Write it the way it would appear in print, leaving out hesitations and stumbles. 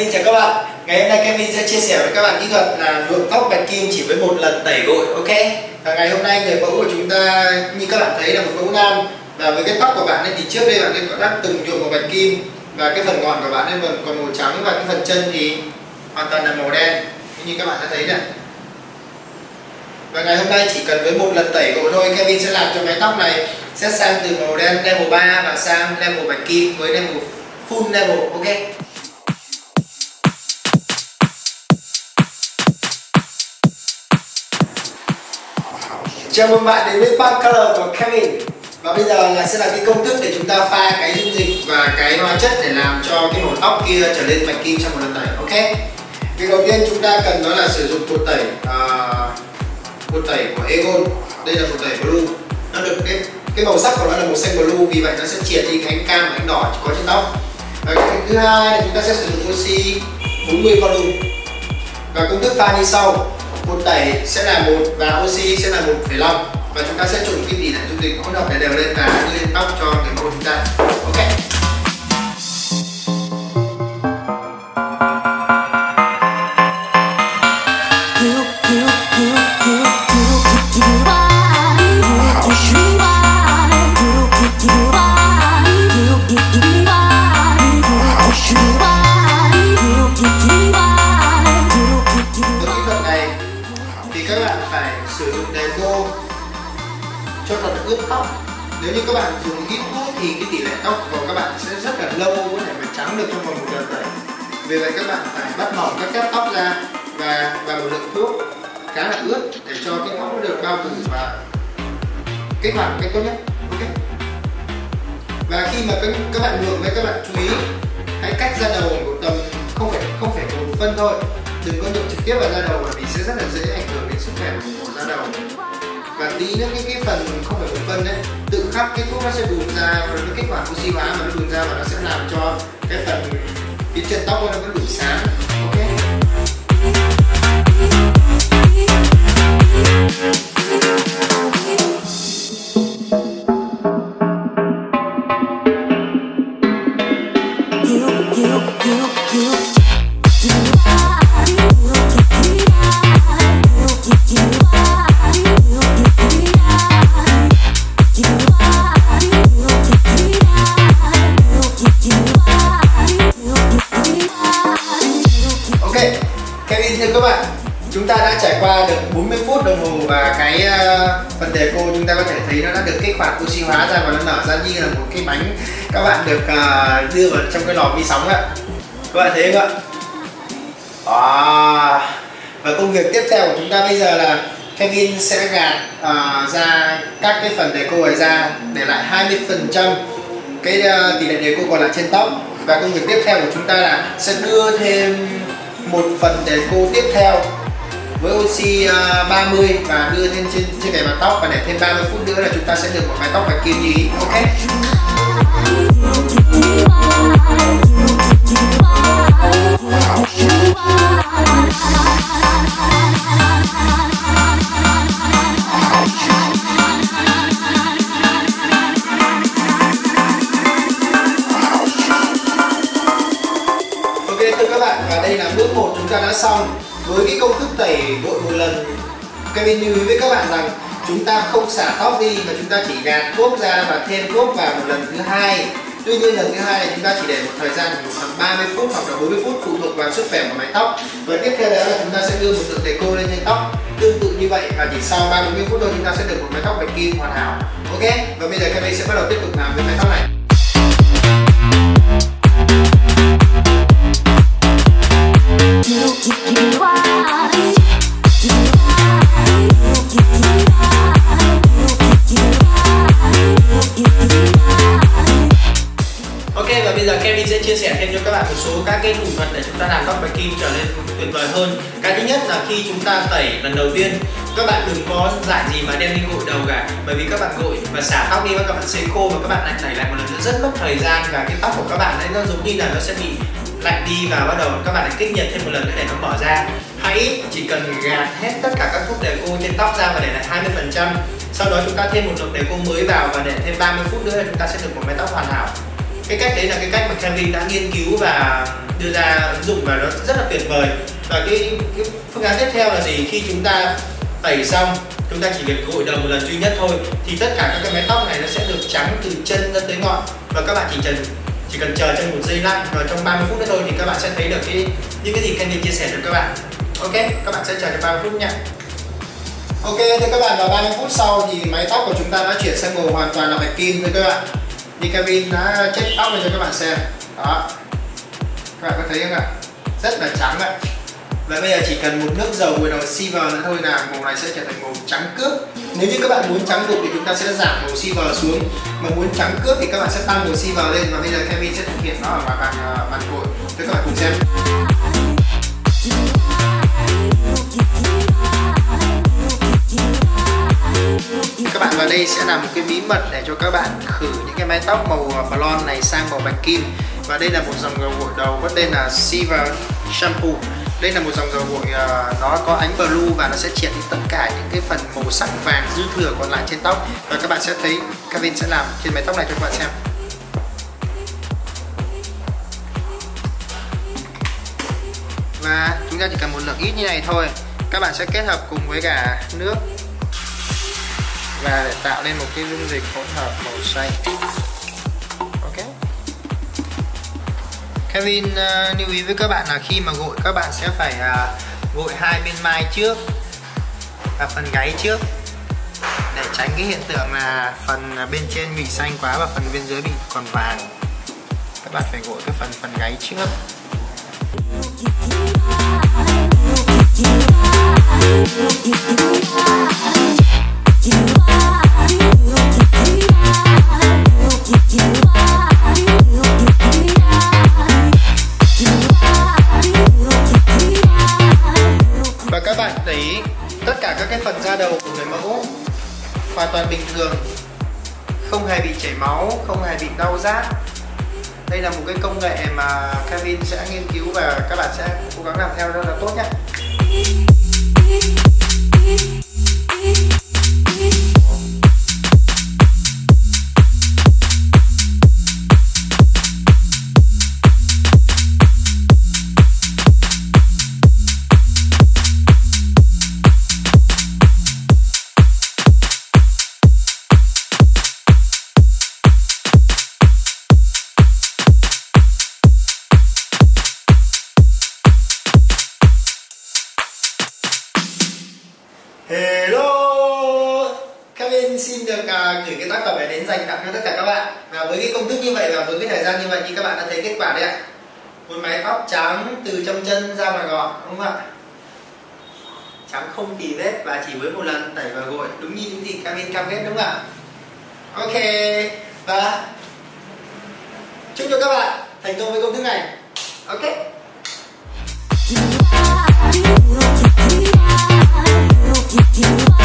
Kevin chào các bạn. Ngày hôm nay Kevin sẽ chia sẻ với các bạn kỹ thuật là nhuộm tóc bạch kim chỉ với một lần tẩy gội, ok? Và ngày hôm nay người mẫu của chúng ta như các bạn thấy là một mẫu nam, và với cái tóc của bạn ấy thì trước đây bạn ấy có đã từng nhuộm màu bạch kim và cái phần ngọn của bạn ấy còn màu trắng và cái phần chân thì hoàn toàn là màu đen như các bạn đã thấy này. Và ngày hôm nay chỉ cần với một lần tẩy gội thôi, Kevin sẽ làm cho mái tóc này sẽ sang từ màu đen level 3 và sang level bạch kim với level full level, ok? Chào mừng bạn đến với Palm Color của Kevin. Và bây giờ sẽ là cái công thức để chúng ta pha cái dung dịch và cái hóa chất để làm cho cái màu tóc kia trở lên bạch kim trong một lần tẩy, ok? Việc đầu tiên chúng ta cần đó là sử dụng bột tẩy của Egon. Đây là bột tẩy blue. Nó được cái màu sắc của nó là màu xanh blue, vì vậy nó sẽ triệt đi cái ánh cam và ánh đỏ có trên tóc. Và cái thứ hai là chúng ta sẽ sử dụng oxy 40 volume. Và công thức pha như sau: bột tẩy sẽ là 1 và oxy sẽ là 1,5, và chúng ta sẽ trộn cái tỷ lệ dung dịch hỗn hợp này đều lên và đưa lên tóc cho người mẫu chúng ta, ok? Các bạn phải sử dụng deco cho thật ướt tóc. Nếu như các bạn dùng ít thuốc thì cái tỷ lệ tóc của các bạn sẽ rất là lâu có thể mà trắng được trong vòng một lần tẩy. Vì vậy các bạn phải bắt mỏng các tép tóc ra và một lượng thuốc khá là ướt để cho cái tóc nó được bao phủ và kích hoạt một cách tốt nhất, ok? Và khi mà các bạn nhuộm, các bạn chú ý hãy cách ra đầu một tầm không phải một phân thôi. Đừng có nhuộm trực tiếp vào da đầu bởi vì sẽ rất là dễ ảnh hưởng đến sức khỏe của da đầu. Và tí nữa cái phần không phải một phân đấy, tự khắc cái thuốc nó sẽ đùn ra và nó kích hoạt oxy hóa và nó đùn ra và nó sẽ làm cho cái phần phía trên tóc nó vẫn đủ sáng, ok? Kevin thưa các bạn, chúng ta đã trải qua được 40 phút đồng hồ và cái phần deco chúng ta có thể thấy nó đã được kích hoạt oxy hóa ra và nó nở ra như là một cái bánh các bạn được đưa vào trong cái lò vi sóng ạ. Các bạn thấy không ạ? Và công việc tiếp theo của chúng ta bây giờ là Kevin sẽ gạt ra các cái phần deco này ra, để lại 20% cái tỷ lệ deco còn lại trên tóc. Và công việc tiếp theo của chúng ta là sẽ đưa thêm một phần deco tiếp theo với oxy 30 và đưa thêm trên bề mặt tóc, và để thêm 30 phút nữa là chúng ta sẽ được một mái tóc bạch kim như ý, ok? Thưa các bạn, và đây là bước 1 chúng ta đã xong. Với cái công thức tẩy gội một lần, Kevin lưu ý với các bạn rằng chúng ta không xả tóc đi mà chúng ta chỉ gạt thuốc ra và thêm thuốc vào một lần thứ hai. Tuy nhiên lần thứ hai này chúng ta chỉ để một thời gian khoảng 30 phút hoặc là 40 phút phụ thuộc vào sức khỏe của mái tóc. Và tiếp theo đó là chúng ta sẽ đưa một lượng deco lên trên tóc tương tự như vậy, và chỉ sau 30 phút thôi chúng ta sẽ được một mái tóc bạch kim hoàn hảo, ok? Và bây giờ Kevin sẽ bắt đầu tiếp tục làm với mái tóc này. Ok, và bây giờ Kevin sẽ chia sẻ thêm cho các bạn một số các cái thủ thuật để chúng ta làm tóc bạch kim trở nên tuyệt vời hơn. Cái thứ nhất là khi chúng ta tẩy lần đầu tiên, các bạn đừng có dại gì mà đem đi gội đầu cả, bởi vì các bạn gội và xả tóc đi và các bạn sấy khô và các bạn lại tẩy lại một lần nữa rất mất thời gian, và cái tóc của các bạn ấy nó giống như là nó sẽ bị lạnh đi và bắt đầu các bạn lại kích nhiệt thêm một lần nữa để nó mở ra. Hãy chỉ cần gạt hết tất cả các thuốc deco trên tóc ra và để lại 20%. Sau đó chúng ta thêm một lượng deco mới vào và để thêm 30 phút nữa là chúng ta sẽ được một mái tóc hoàn hảo. Cái cách đấy là cái cách mà Kevin đã nghiên cứu và đưa ra ứng dụng và nó rất là tuyệt vời. Và cái phương án tiếp theo là gì? Khi chúng ta tẩy xong, chúng ta chỉ việc gội đầu một lần duy nhất thôi thì tất cả các cái mái tóc này nó sẽ được trắng từ chân ra tới ngọn, và các bạn chỉ cần chờ trong 1 giây lặng, và trong 30 phút nữa thôi thì các bạn sẽ thấy được những cái gì Kevin chia sẻ cho các bạn. Ok, các bạn sẽ chờ trong 30 phút nha. Ok, thưa các bạn, vào 30 phút sau thì mái tóc của chúng ta đã chuyển sang màu hoàn toàn là bạch kim, thưa các bạn. Như Kevin đã check tóc lên cho các bạn xem. Đó, các bạn có thấy không ạ? Rất là trắng ạ. Và bây giờ chỉ cần một nước dầu gội đầu Silver nữa thôi là màu này sẽ trở thành màu trắng cước. Nếu như các bạn muốn trắng đục thì chúng ta sẽ giảm màu Silver xuống, mà muốn trắng cước thì các bạn sẽ tăng màu Silver lên. Và bây giờ Kevin sẽ thực hiện nó ở bàn gội để các bạn cùng xem. Các bạn vào đây sẽ là một cái bí mật để cho các bạn khử những cái mái tóc màu blonde này sang màu bạch kim. Và đây là một dòng dầu gội đầu có tên là Silver Shampoo. Đây là một dòng dầu gội nó có ánh blue và nó sẽ triệt đi tất cả những cái phần màu sắc vàng dư thừa còn lại trên tóc. Và các bạn sẽ thấy Kevin sẽ làm trên mái tóc này cho các bạn xem. Và chúng ta chỉ cần một lượng ít như này thôi. Các bạn sẽ kết hợp cùng với cả nước và để tạo nên một cái dung dịch hỗn hợp màu xanh. Ok. Kevin lưu ý với các bạn là khi mà gội các bạn sẽ phải gội hai bên mai trước và phần gáy trước để tránh cái hiện tượng là phần bên trên bị xanh quá và phần bên dưới bị còn vàng. Các bạn phải gội cái phần gáy trước. Và các bạn thấy tất cả các cái phần da đầu của người mẫu hoàn toàn bình thường, không hề bị chảy máu, không hề bị đau rát. Đây là một cái công nghệ mà Kevin sẽ nghiên cứu và các bạn sẽ cố gắng làm theo rất là tốt nhé. Hello, Kevin xin được gửi cái tác phẩm này đến dành tặng cho tất cả các bạn. Và với cái công thức như vậy và với cái thời gian như vậy thì các bạn đã thấy kết quả đấy ạ. Một mái tóc trắng từ trong chân ra ngoài gọn, đúng không ạ? Trắng không tì vết và chỉ với một lần tẩy và gội, đúng như những gì Kevin cam kết, đúng không ạ? Ok, và chúc cho các bạn thành công với công thức này. Ok.